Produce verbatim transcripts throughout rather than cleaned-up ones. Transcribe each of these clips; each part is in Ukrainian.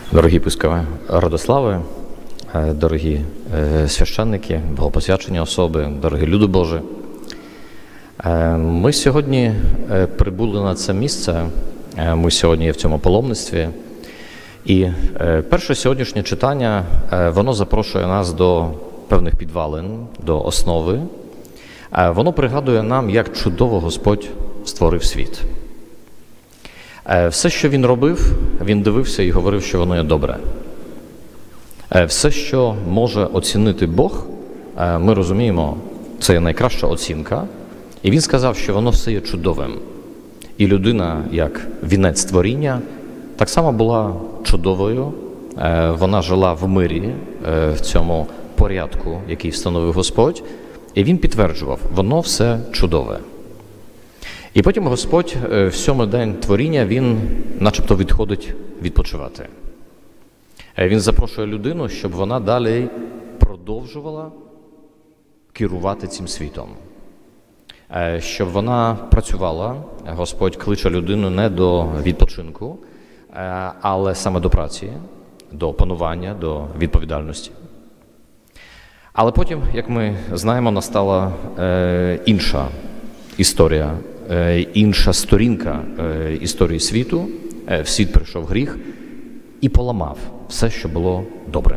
Дорогі епископи Радослави, дорогі священники, богопосвячені особи, дорогі люди Божі. Ми сьогодні прибули на це місце, ми сьогодні є в цьому паломництві. І перше сьогоднішнє читання, воно запрошує нас до певних підвалин, до основи. Воно пригадує нам, як чудово Господь створив світ. Все, що Він робив, Він дивився і говорив, що воно є добре. Все, що може оцінити Бог, ми розуміємо, це є найкраща оцінка. І Він сказав, що воно все є чудовим. І людина, як вінець творіння, так само була чудовою. Вона жила в мирі, в цьому порядку, який встановив Господь. І Він підтверджував, воно все чудове. І потім Господь в сьомий день творіння, Він начебто відходить відпочивати. Він запрошує людину, щоб вона далі продовжувала керувати цим світом. Щоб вона працювала, Господь кличе людину не до відпочинку, але саме до праці, до панування, до відповідальності. Але потім, як ми знаємо, настала інша історія, інша сторінка історії світу. В світ прийшов гріх і поламав все, що було добрим.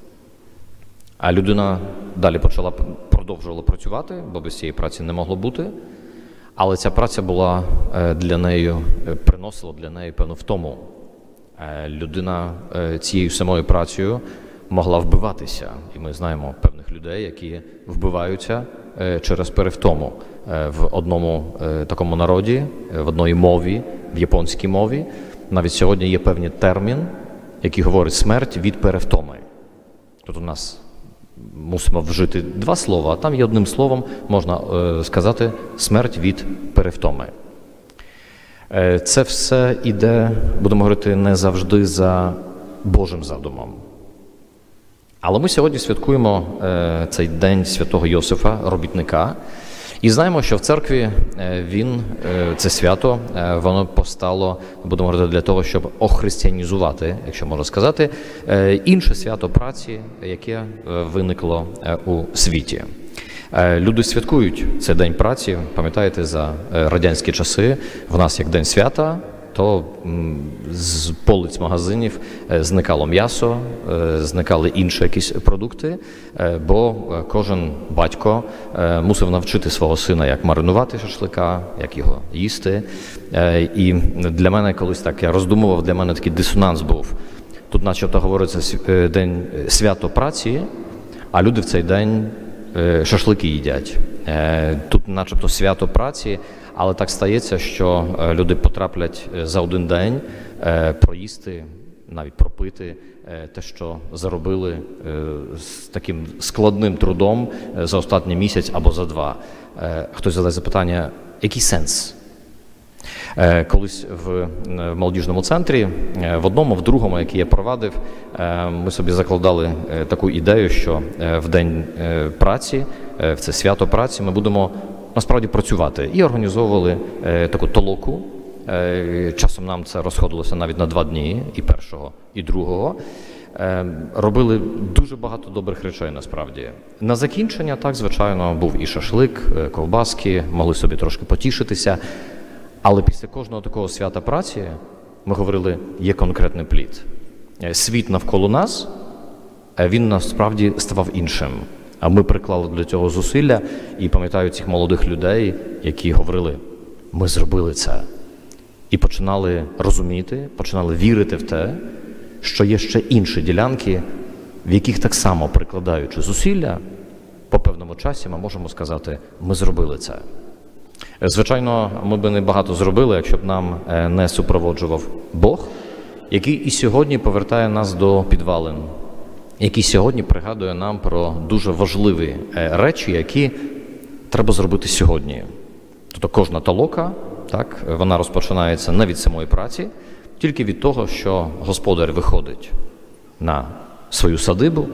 А людина далі почала, продовжувала працювати, бо без цієї праці не могло бути. Але ця праця була для неї, приносила для неї певну втому. Людина цією самою працею могла вбиватися. І ми знаємо певних людей, які вбиваються через перевтому. В одному такому народі, в одній мові, в японській мові, навіть сьогодні є певний термін, який говорить «смерть від перевтоми». Тут у нас мусимо вжити два слова, а там є одним словом можна сказати «смерть від перевтоми». Це все іде, будемо говорити, не завжди за Божим задумом. Але ми сьогодні святкуємо цей день святого Йосифа, робітника, і знаємо, що в церкві він, це свято, воно постало, будемо говорити, для того, щоб охристиянізувати, якщо можна сказати, інше свято праці, яке виникло у світі. Люди святкують цей день праці, пам'ятаєте, за радянські часи, в нас як день свята, то з полиць магазинів зникало м'ясо, зникали інші якісь продукти, бо кожен батько мусив навчити свого сина, як маринувати шашлика, як його їсти. І для мене колись так, я роздумував, для мене такий дисонанс був. Тут начебто говориться день свято праці, а люди в цей день шашлики їдять. Тут начебто свято праці, але так стається, що люди потраплять за один день проїсти, навіть пропити те, що заробили з таким складним трудом за останній місяць або за два. Хтось задає запитання, який сенс? Колись в молодіжному центрі, в одному, в другому, який я провадив, ми собі закладали таку ідею, що в день праці, в це свято праці, ми будемо насправді працювати. І організовували таку толоку. Часом нам це розходилося навіть на два дні, і першого, і другого. Робили дуже багато добрих речей, насправді. На закінчення, так, звичайно, був і шашлик, ковбаски, могли собі трошки потішитися. Але після кожного такого свята праці ми говорили, є конкретний плід. Світ навколо нас, він насправді ставав іншим. А ми приклали для цього зусилля, і пам'ятаю цих молодих людей, які говорили, ми зробили це. І починали розуміти, починали вірити в те, що є ще інші ділянки, в яких так само прикладаючи зусилля, по певному часі ми можемо сказати, ми зробили це. Звичайно, ми б не багато зробили, якщо б нам не супроводжував Бог, який і сьогодні повертає нас до підвалин, який сьогодні пригадує нам про дуже важливі речі, які треба зробити сьогодні. Тобто кожна толока, так, вона розпочинається не від самої праці, тільки від того, що господар виходить на свою садибу,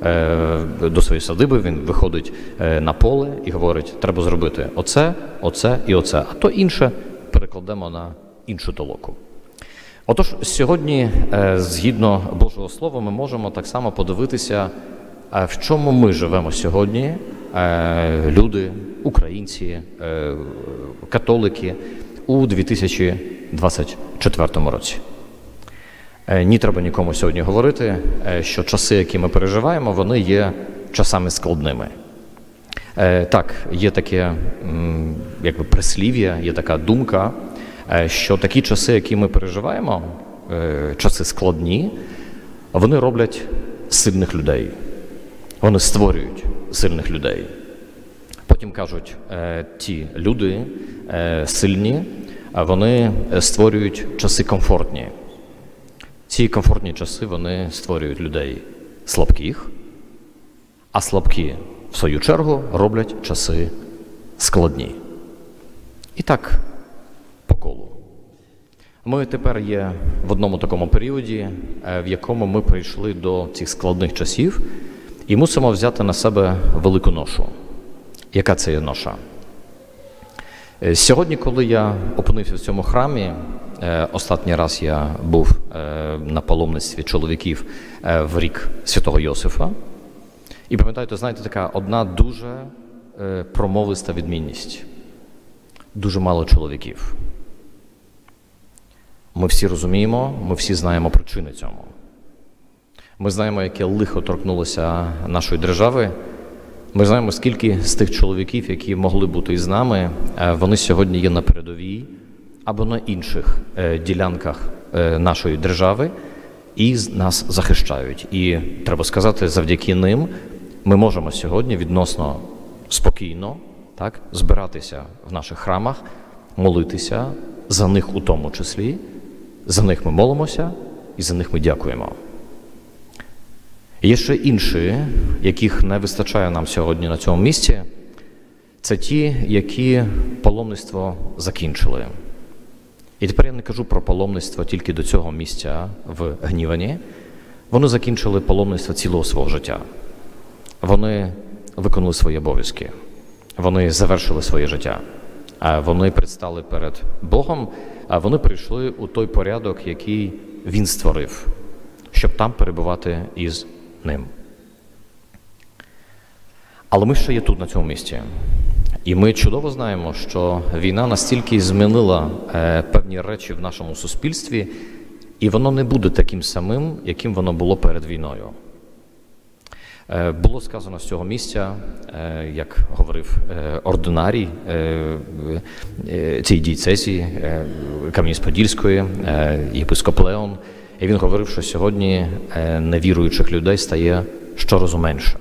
до своєї садиби, він виходить на поле і говорить, треба зробити оце, оце і оце, а то інше перекладемо на іншу толоку. Отож, сьогодні, згідно Божого Слова, ми можемо так само подивитися, в чому ми живемо сьогодні, люди, українці, католики, у дві тисячі двадцять четвертому році. Ні треба нікому сьогодні говорити, що часи, які ми переживаємо, вони є часами складними. Так, є таке якби прислів'я, є така думка, що такі часи, які ми переживаємо, часи складні, вони роблять сильних людей. Вони створюють сильних людей. Потім кажуть, ті люди сильні, вони створюють часи комфортні. Ці комфортні часи, вони створюють людей слабких, а слабкі, в свою чергу, роблять часи складні. І так, по колу. Ми тепер є в одному такому періоді, в якому ми прийшли до цих складних часів і мусимо взяти на себе велику ношу. Яка це є ноша? Сьогодні, коли я опинився в цьому храмі, останній раз я був на паломництві чоловіків в рік Святого Йосифа, і пам'ятаєте, знаєте, така одна дуже промовиста відмінність. Дуже мало чоловіків. Ми всі розуміємо, ми всі знаємо причини цьому. Ми знаємо, яке лихо торкнулося нашої держави. Ми знаємо, скільки з тих чоловіків, які могли бути із нами, вони сьогодні є на передовій або на інших ділянках нашої держави і нас захищають. І, треба сказати, завдяки ним ми можемо сьогодні відносно спокійно так, збиратися в наших храмах, молитися за них у тому числі. За них ми молимося і за них ми дякуємо. Є ще інші, яких не вистачає нам сьогодні на цьому місці. Це ті, які паломництво закінчили. І тепер я не кажу про паломництво тільки до цього місця в Гнівані. Вони закінчили паломництво цілого свого життя. Вони виконали свої обов'язки. Вони завершили своє життя. Вони предстали перед Богом, а вони прийшли у той порядок, який Він створив, щоб там перебувати із Ним. Але ми ще є тут, на цьому місці. І ми чудово знаємо, що війна настільки змінила е, певні речі в нашому суспільстві, і воно не буде таким самим, яким воно було перед війною. Е, було сказано з цього місця, е, як говорив е, ординарій е, е, цієї дієцезії е, Кам'янець-Подільської, е, єпископ Леон, і він говорив, що сьогодні е, невіруючих людей стає щоразу менше.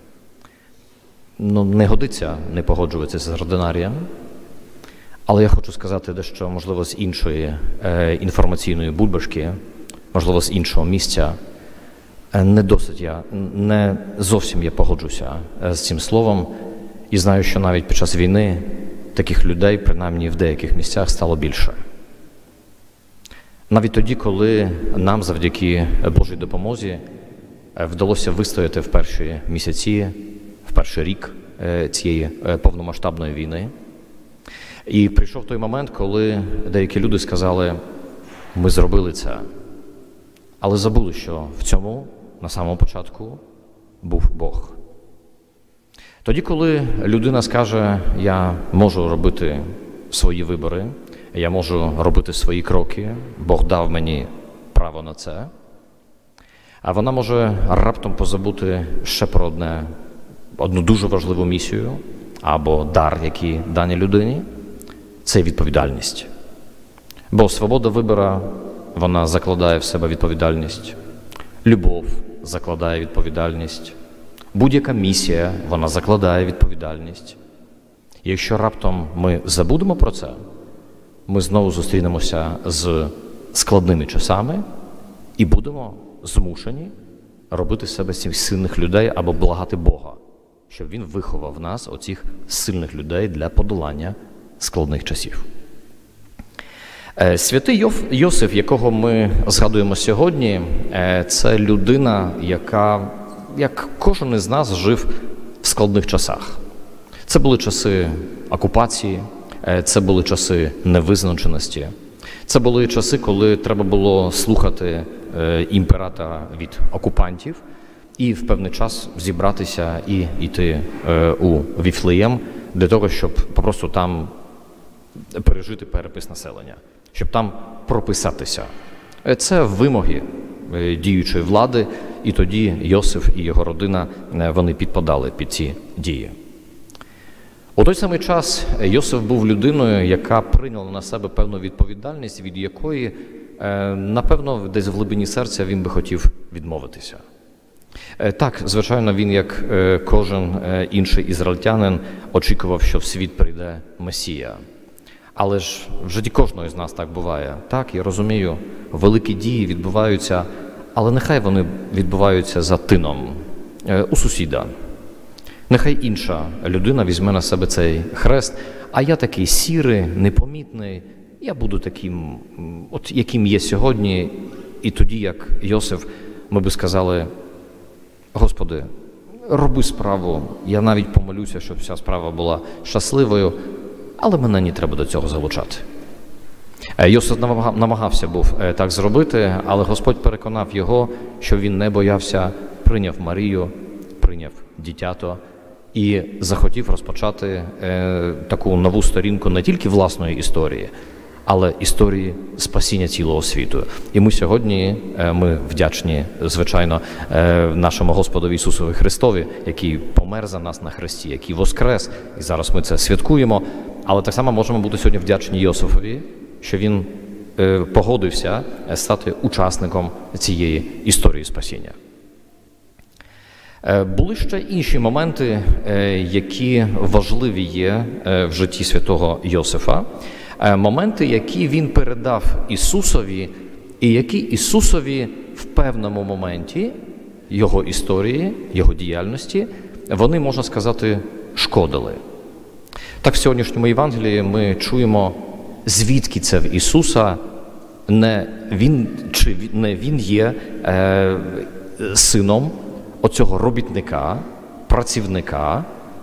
Ну, не годиться не погоджуватися з ординарієм, але я хочу сказати дещо, можливо, з іншої е, інформаційної бульбашки, можливо, з іншого місця. Е, не досить я, не зовсім я погоджуся е, з цим словом і знаю, що навіть під час війни таких людей, принаймні в деяких місцях, стало більше. Навіть тоді, коли нам завдяки Божій допомозі вдалося вистояти в перші місяці, в перший рік цієї повномасштабної війни. І прийшов той момент, коли деякі люди сказали, ми зробили це, але забули, що в цьому, на самому початку, був Бог. Тоді, коли людина скаже, я можу робити свої вибори, я можу робити свої кроки, Бог дав мені право на це, а вона може раптом позабути ще про одне, одну дуже важливу місію або дар, який даній людині, це відповідальність. Бо свобода вибору, вона закладає в себе відповідальність. Любов закладає відповідальність. Будь-яка місія, вона закладає відповідальність. І якщо раптом ми забудемо про це, ми знову зустрінемося з складними часами і будемо змушені робити з себе цих сильних людей або благати Бога, щоб Він виховав в нас оцих сильних людей для подолання складних часів. Святий Йосиф, якого ми згадуємо сьогодні, це людина, яка, як кожен із нас, жив в складних часах. Це були часи окупації, це були часи невизначеності, Це були часи, коли треба було слухати імператора від окупантів і в певний час зібратися і йти у Віфлеєм для того, щоб просто там пережити перепис населення, щоб там прописатися. Це вимоги діючої влади, і тоді Йосиф і його родина, вони підпадали під ці дії. У той самий час Йосиф був людиною, яка прийняла на себе певну відповідальність, від якої, напевно, десь в глибині серця він би хотів відмовитися. Так, звичайно, він, як кожен інший ізраїльтянин, очікував, що в світ прийде Месія. Але ж в житті кожного з нас так буває. Так, я розумію, великі дії відбуваються, але нехай вони відбуваються за тином, у сусіда. Нехай інша людина візьме на себе цей хрест, а я такий сірий, непомітний, я буду таким, от яким є сьогодні. І тоді, як Йосиф, ми би сказали: Господи, роби справу, я навіть помолюся, щоб вся справа була щасливою, але мене не треба до цього залучати. Йосиф намагався був так зробити, але Господь переконав його, що він не боявся, прийняв Марію, прийняв дитято і захотів розпочати таку нову сторінку не тільки власної історії, але історії спасіння цілого світу. І ми сьогодні, ми вдячні, звичайно, нашому Господові Ісусові Христові, який помер за нас на хресті, який воскрес, і зараз ми це святкуємо. Але так само можемо бути сьогодні вдячні Йосифові, що він погодився стати учасником цієї історії спасіння. Були ще інші моменти, які важливі є в житті святого Йосифа. Моменти, які він передав Ісусові, і які Ісусові в певному моменті його історії, його діяльності, вони, можна сказати, шкодили. Так, в сьогоднішньому Євангелії ми чуємо, звідки це в Ісуса, не він, чи не він є е, сином оцього робітника, працівника.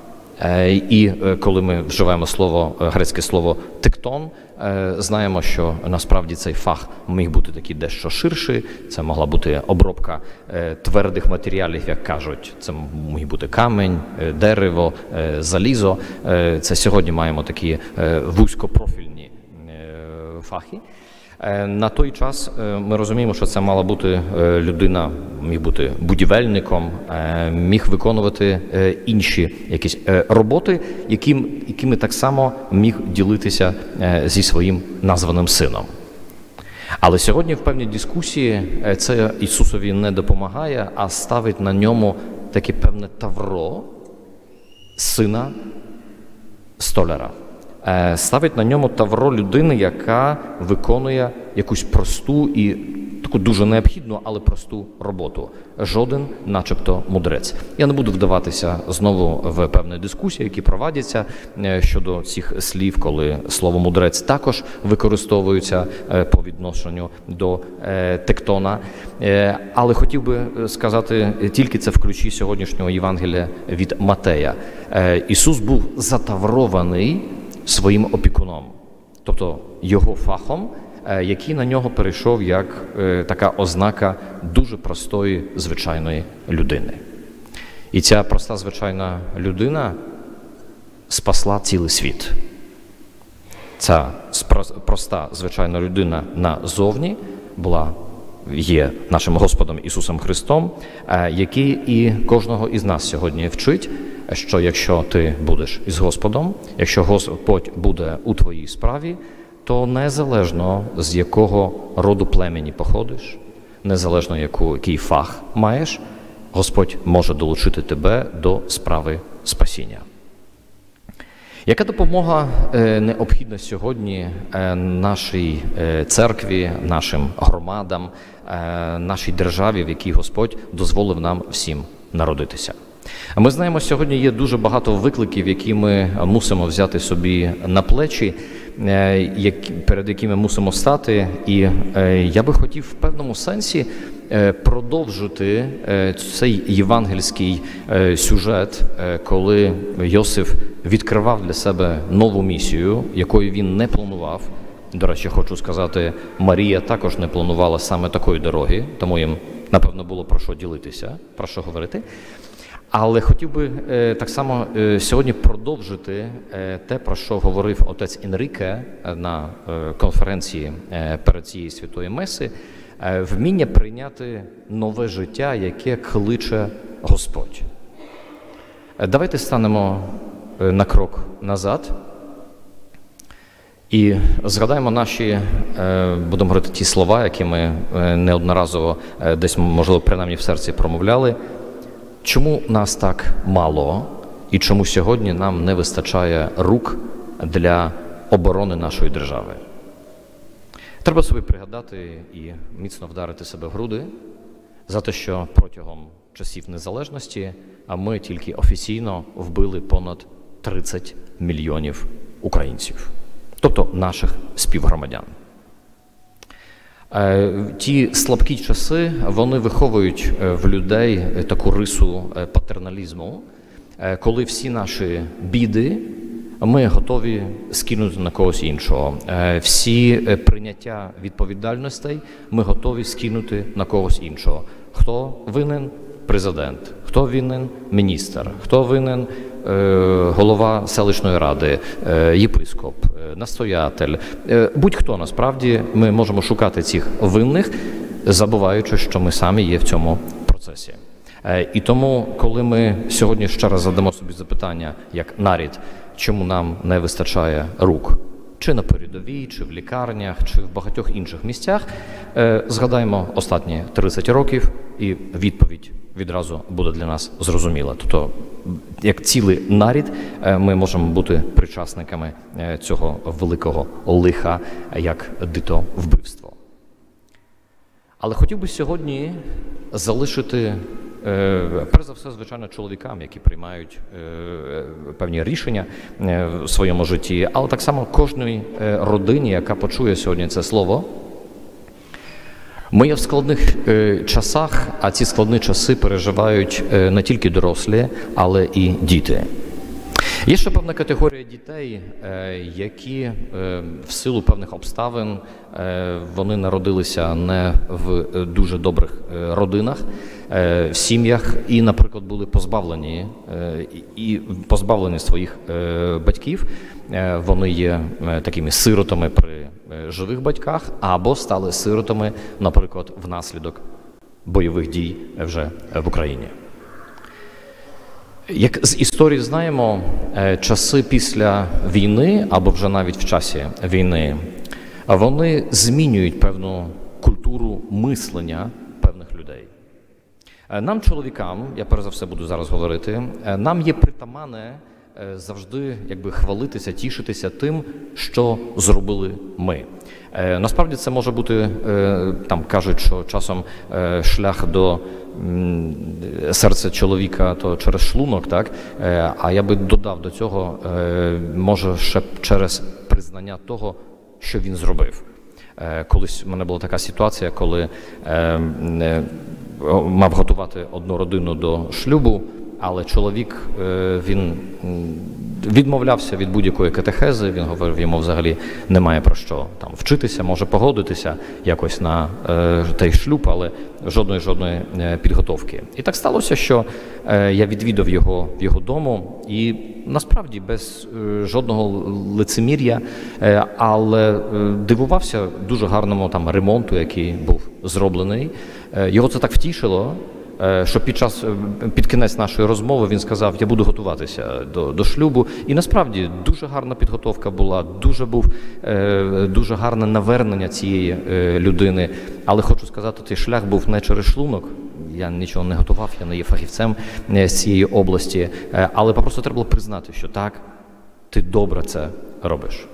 І коли ми вживаємо слово, грецьке слово «тектон», знаємо, що насправді цей фах міг бути такий дещо ширший. Це могла бути обробка твердих матеріалів, як кажуть. Це міг бути камінь, дерево, залізо. Це сьогодні маємо такі вузькопрофільні фахи. На той час ми розуміємо, що це мала бути людина, міг бути будівельником, міг виконувати інші якісь роботи, яким, якими так само міг ділитися зі своїм названим сином. Але сьогодні в певній дискусії це Ісусові не допомагає, а ставить на ньому таке певне тавро сина столяра. Ставить на ньому тавро людини, яка виконує якусь просту і таку дуже необхідну, але просту роботу. Жоден, начебто, мудрець. Я не буду вдаватися знову в певні дискусії, які проводяться щодо цих слів, коли слово «мудрець» також використовується по відношенню до тектона. Але хотів би сказати тільки це в ключі сьогоднішнього Євангелія від Матея. Ісус був затаврований своїм опікуном, тобто його фахом, який на нього перейшов як така ознака дуже простої, звичайної людини. І ця проста, звичайна людина спасла цілий світ. Ця проста, звичайна людина назовні була, є нашим Господом Ісусом Христом, який і кожного із нас сьогодні вчить, що якщо ти будеш із Господом, якщо Господь буде у твоїй справі, то незалежно з якого роду племені походиш, незалежно який фах маєш, Господь може долучити тебе до справи спасіння. Яка допомога необхідна сьогодні нашій церкві, нашим громадам, нашій державі, в якій Господь дозволив нам всім народитися? Ми знаємо, сьогодні є дуже багато викликів, які ми мусимо взяти собі на плечі, перед якими мусимо стати. І я би хотів в певному сенсі продовжити цей євангельський сюжет, коли Йосиф відкривав для себе нову місію, якою він не планував, До речі, хочу сказати, Марія також не планувала саме такої дороги, тому їм, напевно, було про що ділитися, про що говорити. Але хотів би е, так само е, сьогодні продовжити е, те, про що говорив отець Енріке на е, конференції е, перед цією святою меси, е, вміння прийняти нове життя, яке кличе Господь. Е, давайте станемо е, на крок назад і згадаємо наші, е, будемо говорити, ті слова, які ми е, неодноразово е, десь, можливо, принаймні в серці промовляли. Чому нас так мало і чому сьогодні нам не вистачає рук для оборони нашої держави? Треба собі пригадати і міцно вдарити себе в груди за те, що протягом часів незалежності ми тільки офіційно вбили понад тридцять мільйонів українців, тобто наших співгромадян. Ті слабкі часи, вони виховують в людей таку рису патерналізму, коли всі наші біди ми готові скинути на когось іншого. Всі прийняття відповідальностей ми готові скинути на когось іншого. Хто винен? Президент. Хто винен? Міністр. Хто винен? Голова селищної ради, єпископ, настоятель. Будь-хто, насправді, ми можемо шукати цих винних, забуваючи, що ми самі є в цьому процесі. І тому, коли ми сьогодні ще раз задамо собі запитання, як нарід, чому нам не вистачає рук, чи на передовій, чи в лікарнях, чи в багатьох інших місцях, згадаємо останні тридцять років, і відповідь відразу буде для нас зрозуміла. Тобто, як цілий нарід, ми можемо бути причасниками цього великого лиха, як дито вбивство. Але хотів би сьогодні залишити, перш за все, звичайно, чоловікам, які приймають певні рішення в своєму житті, але так само кожній родині, яка почує сьогодні це слово. Ми є в складних е, часах, а ці складні часи переживають е, не тільки дорослі, але і діти. Є ще певна категорія дітей, е, які е, в силу певних обставин, е, вони народилися не в дуже добрих е, родинах, е, в сім'ях і, наприклад, були позбавлені, е, і позбавлені своїх е, батьків. Е, вони є е, такими сиротами при живих батьках, або стали сиротами, наприклад, внаслідок бойових дій вже в Україні. Як з історії знаємо, часи після війни, або вже навіть в часі війни, вони змінюють певну культуру мислення певних людей. Нам, чоловікам, я перш за все буду зараз говорити, нам є притаманне завжди якби хвалитися, тішитися тим, що зробили ми. Е, насправді це може бути, е, там кажуть, що часом е, шлях до м, серця чоловіка то через шлунок, так? Е, а я би додав до цього, е, може ще через признання того, що він зробив. Е, колись в мене була така ситуація, коли е, е, мав готувати одну родину до шлюбу, але чоловік, він відмовлявся від будь-якої катехези, він говорив, йому взагалі немає про що там вчитися, може погодитися якось на е, той шлюб, але жодної жодної підготовки. І так сталося, що е, я відвідав його в його дому, і насправді без е, жодного лицемір'я, е, але е, дивувався дуже гарному там ремонту, який був зроблений. Е, його це так втішило, що під час, під кінець нашої розмови він сказав, я буду готуватися до, до шлюбу. І насправді дуже гарна підготовка була, дуже був, дуже гарне навернення цієї людини. Але хочу сказати, цей шлях був не через шлунок. Я нічого не готував, я не є фахівцем з цієї області. Але просто треба було признати, що так, ти добре це робиш.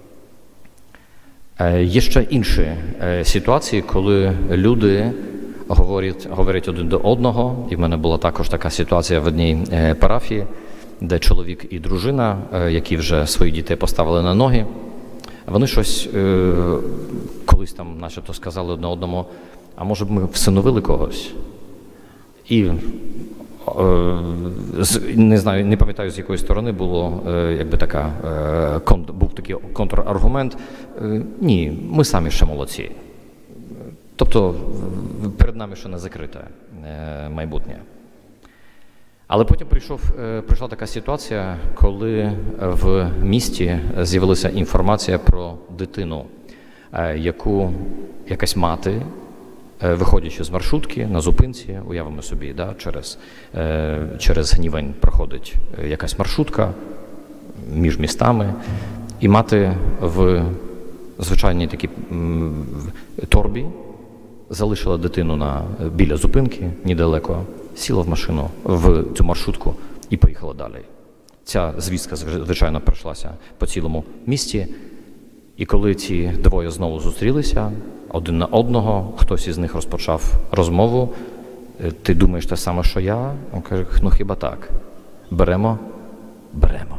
Є ще інші ситуації, коли люди Говорять, говорять один до одного, і в мене була також така ситуація в одній парафії, де чоловік і дружина, які вже своїх дітей поставили на ноги, вони щось колись там начебто сказали одне одному, а може б ми всиновили когось? І не знаю, не пам'ятаю, з якої сторони було, якби така, був такий контраргумент. Ні, ми самі ще молодці. Тобто перед нами ще не закрите майбутнє. Але потім прийшов, прийшла така ситуація, коли в місті з'явилася інформація про дитину, яку якась мати, виходячи з маршрутки на зупинці, уявимо собі, да, через, через Гнівень проходить якась маршрутка між містами, і мати в звичайній такій торбі залишила дитину на, біля зупинки, недалеко, сіла в машину, в цю маршрутку і поїхала далі. Ця звістка, звичайно, пройшлася по цілому місті, і коли ці двоє знову зустрілися, один на одного, хтось із них розпочав розмову, ти думаєш те саме, що я? Він каже, ну хіба так? Беремо? Беремо.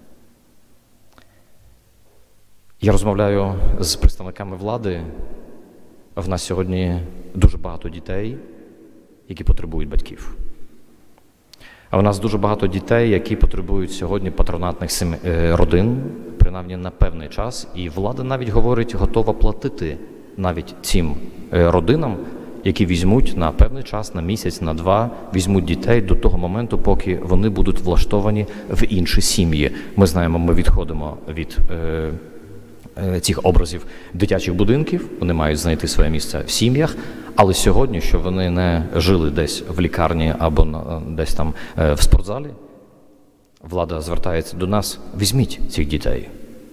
Я розмовляю з представниками влади. В нас сьогодні дуже багато дітей, які потребують батьків. А в нас дуже багато дітей, які потребують сьогодні патронатних родин, принаймні на певний час. І влада навіть говорить, готова платити навіть цим родинам, які візьмуть на певний час, на місяць, на два, візьмуть дітей до того моменту, поки вони будуть влаштовані в інші сім'ї. Ми знаємо, ми відходимо від е, е, цих образів дитячих будинків, вони мають знайти своє місце в сім'ях, але сьогодні, щоб вони не жили десь в лікарні або на, десь там е, в спортзалі, влада звертається до нас, візьміть цих дітей.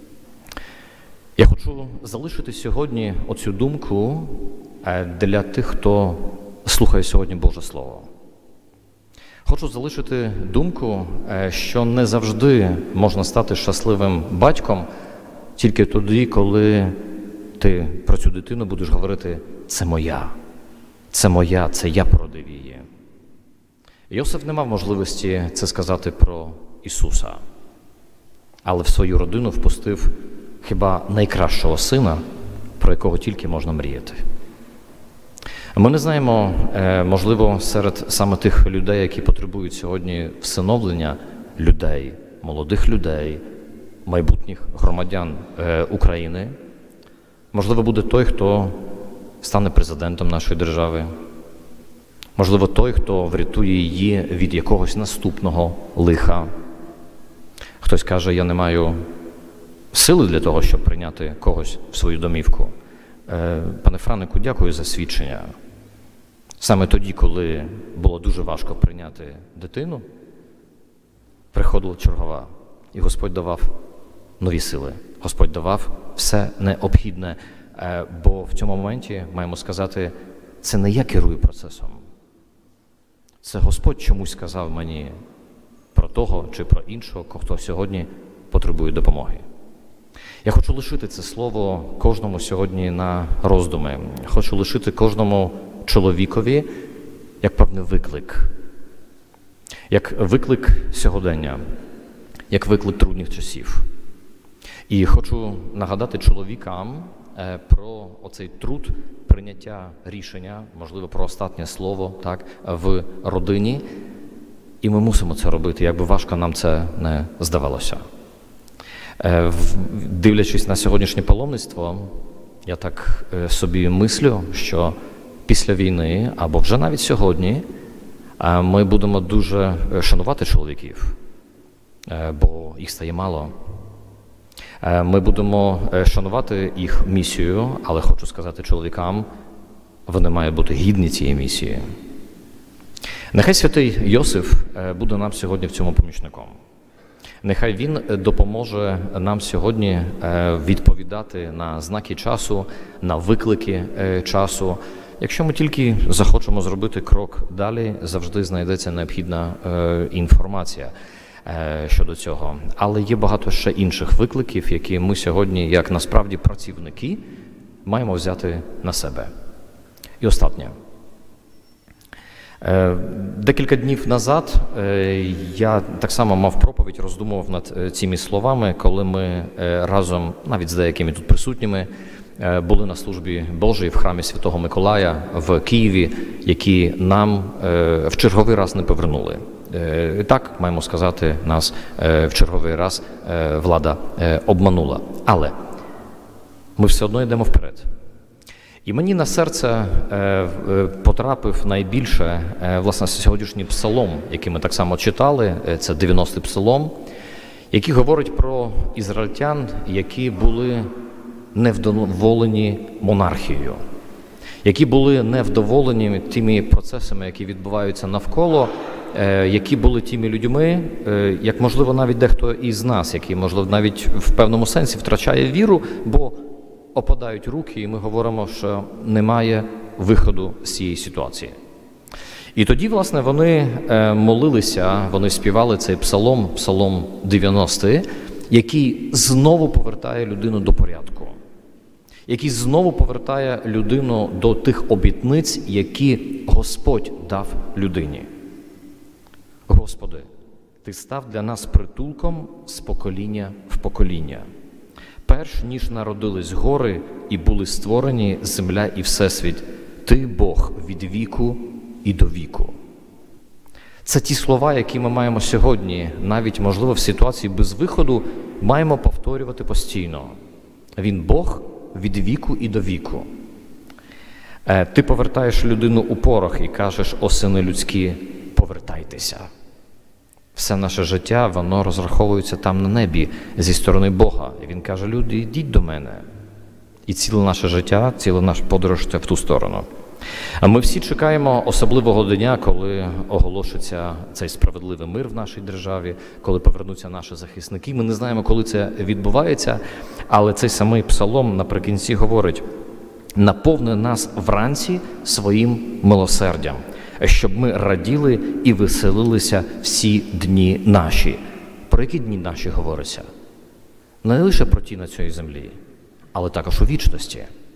Я хочу залишити сьогодні оцю думку для тих, хто слухає сьогодні Боже Слово. Хочу залишити думку, що не завжди можна стати щасливим батьком тільки тоді, коли ти про цю дитину будеш говорити «це моя, це моя, це я породив її». Йосиф не мав можливості це сказати про Ісуса, але в свою родину впустив хіба найкращого сина, про якого тільки можна мріяти. Ми не знаємо, можливо, серед саме тих людей, які потребують сьогодні всиновлення людей, молодих людей, майбутніх громадян України, можливо, буде той, хто стане президентом нашої держави, можливо, той, хто врятує її від якогось наступного лиха. Хтось каже, я не маю сили для того, щоб прийняти когось в свою домівку. Пане Франику, дякую за свідчення. Саме тоді, коли було дуже важко прийняти дитину, приходила чергова, і Господь давав нові сили. Господь давав все необхідне, бо в цьому моменті, маємо сказати, це не я керую процесом. Це Господь чомусь сказав мені про того чи про іншого, хто сьогодні потребує допомоги. Я хочу лишити це слово кожному сьогодні на роздуми. Хочу лишити кожному чоловікові як певний виклик. Як виклик сьогодення, як виклик трудних часів. І хочу нагадати чоловікам про оцей труд прийняття рішення, можливо, про останнє слово, так, в родині. І ми мусимо це робити, як би важко нам це не здавалося. Дивлячись на сьогоднішнє паломництво, я так собі мислю, що після війни, або вже навіть сьогодні, ми будемо дуже шанувати чоловіків, бо їх стає мало. Ми будемо шанувати їх місію, але хочу сказати чоловікам, вони мають бути гідні цієї місії. Нехай святий Йосиф буде нам сьогодні в цьому помічником. Нехай він допоможе нам сьогодні відповідати на знаки часу, на виклики часу. Якщо ми тільки захочемо зробити крок далі, завжди знайдеться необхідна інформація щодо цього. Але є багато ще інших викликів, які ми сьогодні, як насправді працівники, маємо взяти на себе. І останнє. Декілька днів назад я так само мав проповідь, роздумував над цими словами, коли ми разом, навіть з деякими тут присутніми, були на службі Божій в храмі Святого Миколая в Києві, які нам в черговий раз не повернули. І так, маємо сказати, нас в черговий раз влада обманула. Але ми все одно йдемо вперед. І мені на серце потрапив найбільше, власне, сьогоднішній псалом, який ми так само читали, це дев'яностий псалом, який говорить про ізраїльтян, які були невдоволені монархією, які були невдоволені тими процесами, які відбуваються навколо, які були тими людьми, як, можливо, навіть дехто із нас, який, можливо, навіть в певному сенсі втрачає віру, бо опадають руки, і ми говоримо, що немає виходу з цієї ситуації. І тоді, власне, вони молилися, вони співали цей псалом, псалом дев'яностий, який знову повертає людину до порядку, який знову повертає людину до тих обітниць, які Господь дав людині. Господи, Ти став для нас притулком з покоління в покоління. Перш ніж народились гори і були створені земля і всесвіт, Ти, Бог, від віку і до віку. Це ті слова, які ми маємо сьогодні, навіть, можливо, в ситуації без виходу, маємо повторювати постійно. Він Бог від віку і до віку. Ти повертаєш людину у порох і кажеш: «О, сини людські, повертайтеся». Все наше життя, воно розраховується там на небі, зі сторони Бога. І Він каже: люди, йдіть до мене. І ціле наше життя, ціле наш подорож – це в ту сторону. А ми всі чекаємо особливого дня, коли оголошиться цей справедливий мир в нашій державі, коли повернуться наші захисники. Ми не знаємо, коли це відбувається, але цей самий псалом наприкінці говорить: «Наповни нас вранці своїм милосердям, щоб ми раділи і веселилися всі дні наші». Про які дні наші говориться? Не лише про ті на цій землі, але також у вічності.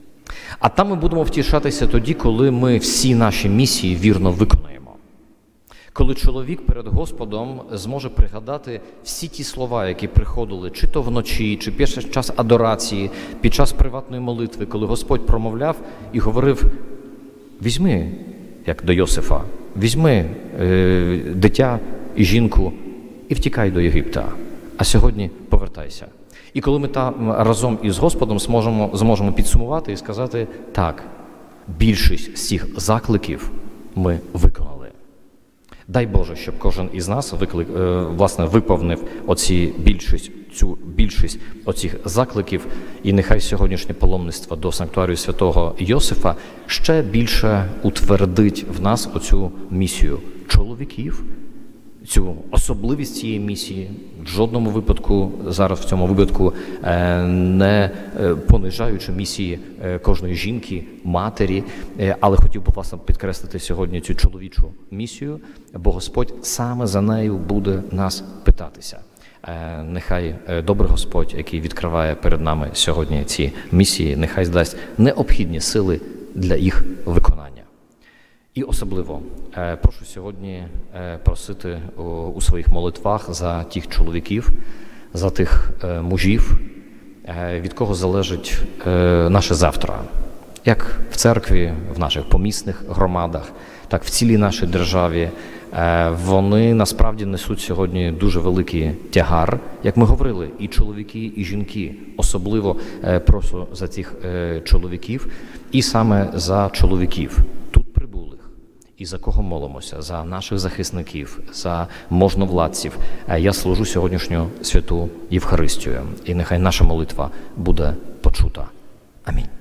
А там ми будемо втішатися тоді, коли ми всі наші місії вірно виконаємо. Коли чоловік перед Господом зможе пригадати всі ті слова, які приходили чи то вночі, чи під час адорації, під час приватної молитви, коли Господь промовляв і говорив: «Візьми, як до Йосифа, візьми е, дитя і жінку і втікай до Єгипта, а сьогодні повертайся». І коли ми там разом із Господом зможемо, зможемо підсумувати і сказати: так, більшість з цих закликів ми виконали. Дай Боже, щоб кожен із нас виклик, е, власне, виповнив оці більшість, цю більшість оцих закликів, і нехай сьогоднішнє паломництво до санктуарію святого Йосифа ще більше утвердить в нас оцю місію чоловіків, цю особливість цієї місії, в жодному випадку, зараз в цьому випадку, не понижаючи місії кожної жінки, матері, але хотів би, власне, підкреслити сьогодні цю чоловічу місію, бо Господь саме за нею буде нас питатися. Нехай добрий Господь, який відкриває перед нами сьогодні ці місії, нехай здасть необхідні сили для їх виконання. І особливо прошу сьогодні просити у своїх молитвах за тих чоловіків, за тих мужів, від кого залежить наше завтра. Як в церкві, в наших помісних громадах, так в цілій нашій державі. Вони насправді несуть сьогодні дуже великий тягар, як ми говорили, і чоловіки, і жінки. Особливо прошу за цих чоловіків і саме за чоловіків тут прибулих. І за кого молимося? За наших захисників, за можновладців. Я служу сьогоднішню святу Євхаристію. І нехай наша молитва буде почута. Амінь.